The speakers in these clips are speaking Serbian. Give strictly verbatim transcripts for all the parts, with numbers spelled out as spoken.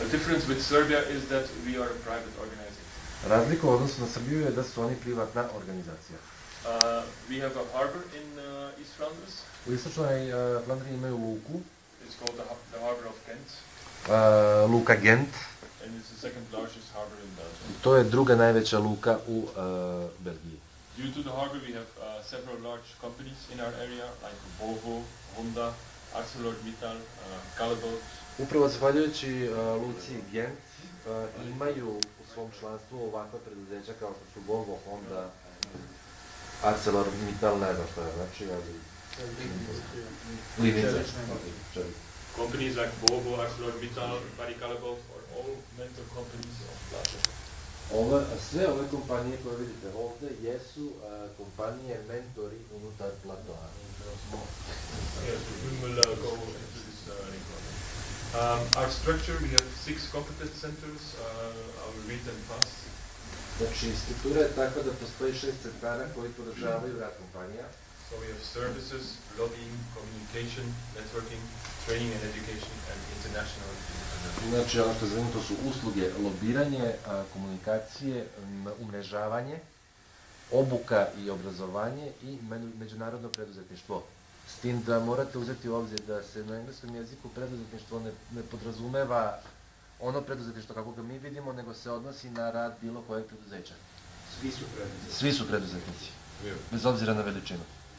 A difference with Serbia is that we are a private organization. Razlika u odnosu na Srbiju je da su oni privatna organizacija. Uh, we have a harbor in uh, East Flanders. U istočnoj uh, Flandriji imaju luku. It's called the, the harbor of Ghent. Uh, luka Gent. And it's the second largest harbor in Belgium. To je druga najveća luka u uh, Belgiji. Due to the harbor, we have uh, several large companies in our area, like Volvo, Honda, ArcelorMittal, uh, Callebaut. Upravo zahvaljujući uh, luci Gent uh, imaju u svom članstvu ovakva preduzeća kao što su Volvo, Honda, ArcelorMittal, ne znam što je, znači, ali... Linica. Companies like Volvo, ArcelorMittal, Barry Callebaut are all mentor companies of Plato. Ove, sve ove kompanije koje vidite ovde jesu uh, kompanije mentori unutar Platoa. Yes, we will uh, go into this uh, later on. Um, our structure, we have six competence centers. Uh, I will read them fast. Znači, struktura je takva da postoji šest centara koji podržavaju rad kompanija. So we have services, lobbying, communication, networking, training and education, and international. Znači, ono što zovemo, to su usluge, lobiranje, komunikacije, umrežavanje, obuka i obrazovanje i međunarodno preduzetništvo. S tim da morate uzeti u obzir da se na engleskom jeziku preduzetništvo ne, ne podrazumeva ono preduzetništvo kako ga mi vidimo, nego se odnosi na rad bilo kojeg preduzeća. Svi su preduzetnici. Svi su preduzetnici, bez obzira na veličinu.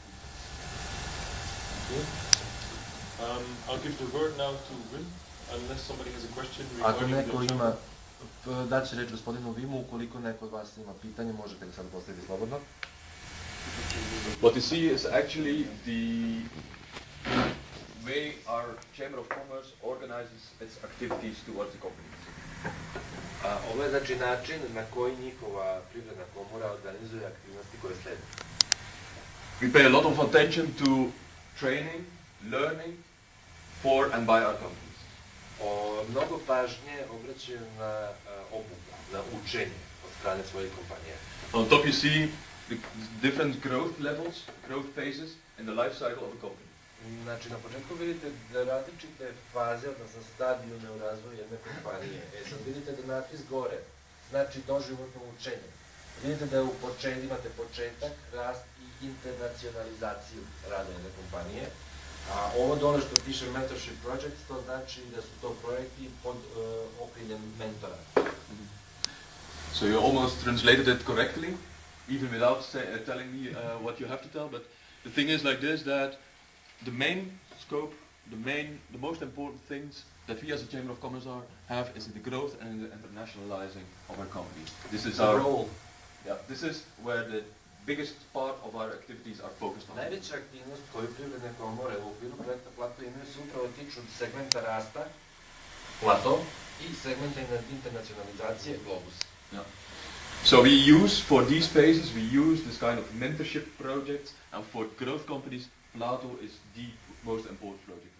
Um, I'll give the word now to Wim, unless somebody has a question. Ako neko ima, daće reč gospodinu Vimu, ukoliko neko od vas ima pitanje, možete ga sad postaviti slobodno. What you see is actually the way our Chamber of Commerce organizes its activities towards the companies. A, ovo je znači način na koji njihova privredna komora organizuje aktivnosti koje slede. We pay a lot of attention to training, learning for and by our companies. O, mnogo pažnje obraćaju na uh, obuku, na učenje od strane svojih kompanija. On top you see the different growth levels, growth phases in the life cycle of a company. Znači, na početku vidite da različite faze, odnosno stadijume u razvoju jedne kompanije. E sad vidite da natpis gore znači doživotno učenje. Vidite da u počet, imate početak, rast i internacionalizaciju rada jedne kompanije. A ovo dole što piše Mentorship Projects, to znači da su to projekti pod uh, okriljem mentora. So you almost translated it correctly, even without say, uh, telling me uh, what you have to tell, but the thing is like this, that the main scope, the main, the most important things that we as a Chamber of Commerce are, have is the growth and the internationalizing of our companies. This is our role. Yeah, this is where the biggest part of our activities are focused on. Najveća aktivnost koju privredne komore u okviru projekta Plato imaju se upravo tiču segmenta rasta, Plato, i segmenta internacionalizacije, Globus. Yeah. So we use, for these phases, we use this kind of mentorship projects, and for growth companies, Plato is the most important project.